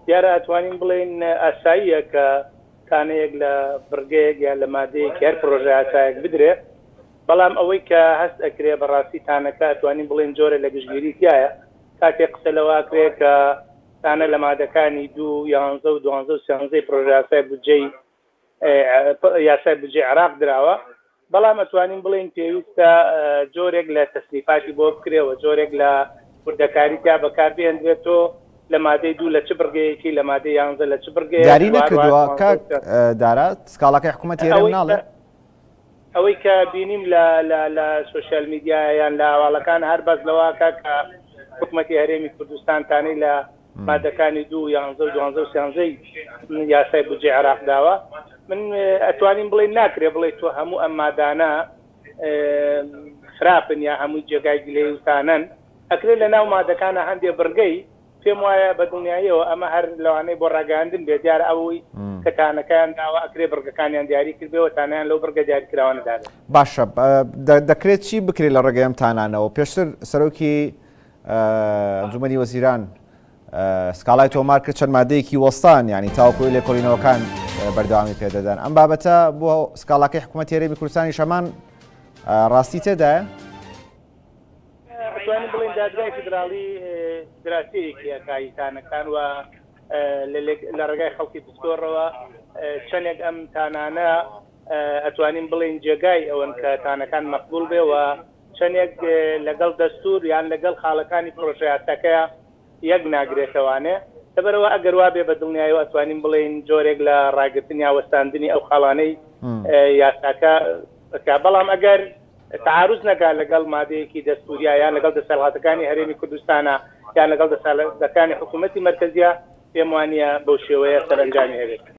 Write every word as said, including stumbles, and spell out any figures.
دیارە ئەتوانین بڵێن ئاساییە کە کانەیەک لە بڕگەیەک یان لە مادەیەک هەر پرۆژە ئاسایەک بدرێ، بەڵام ئەوەی کە هەست ئەکرێ بەڕاستی تانەکە ئەتوانین بڵێن جۆرە لە گشتگیری تایە کاتێک قسە لەواکرێ کە تانە لە مادەکانی دوو یانزە و دوانزە و سیانزەی پرۆژە ئاسای بودجەی یاسای بودجەی عێراق دراوە، بەڵام ئەتوانین بڵێن پێویستە جۆرێک لە تەسلیفاتی بۆ بکرێەوە، جۆرێک لە وردەکاری تا بەکاربێنرێتەوە لە مادەی دوو لە چ بڕگەیەکی لە مادەی یانزە لە چ بڕگەیە داری نەکردووە کاک دارا سکاڵاکەی حکوومەت هێرە مناڵێ ئەوەی کە بینیم لە سوۆشیال میدیا یان لە هەواڵەکان هەر بەس لەواکە کە حکوومەتی هەرێمی کوردستانتانەی لە مادەکانی دوو یانزە و دوانزە و سیانزەی یاسای بودجەی عێراق داوە، من ئەتوانین بڵێ ناکرێ بڵێ تۆ هەموو ئەم مادانە خراپن یا هەمووی جێگای گلەی وتانەن، ئەکرێت لە ناو مادەکانە هەندێک بڕگەی پێم وایە بە دڵنیاییەوە ئەمە هەر لەوانەیە بۆ ڕاگەاندن بێت دیارە ئەوەی کە تانەکەیان داوە ئەکرێ بڕگەکانیان دیاری کردبێەوە تانیان لەو بڕگە دیاریکراوانەداێت. باشە دەکرێت چی بکرێت لە ڕێگەی ئەم تانانەوە؟ پێشتر سەرۆکی ئەنجومەنی وەزیران سکاڵای تۆمار کرد چەند مادەیەکی وەستان ینی تاوەکوی لێکۆڵینەوەکان بەردەوامی پێدەدەن. ئەم بابەتە بۆ سکاڵاکەی حکوومەتی هەرێمی کوردستانی شەمان ڕاستی تێدایە؟ ئەتوانین بڵێن دادگای فیدراڵی دراسەیەکی ئەکای تانەکان و لە ڕێگای خەڵکی پسپۆڕەوە چەندێک ئەم تانانە ئەتوانین بڵێن جێگای ئەوەن کە تانەکان مەقبول بێ و چەندێک لەگەڵ دەستور یان لەگەڵ خاڵەکانی پرۆژە یاساکەیە یەک ناگرێتەوانێ. لەبەرەوە ئەگەر وا بێ بە دڵنیاییەوە ئەتوانین بڵێن جۆرێک لە ڕاگرتنی یا وەستاندنی ئەو خاڵانەی یاساکە بکە، بەڵام ئەگەر تعارض نەکات لەگەڵ مادەیەکی دەستوریە یان لەگەڵ دەسەڵاتەکانی هەرێمی کوردستانە یان لەگەڵ دەسەڵاتەکانی حکوومەتی مەرکەزیە پێم وانییە بەو شێوەیە سەرنجامی هەبێت.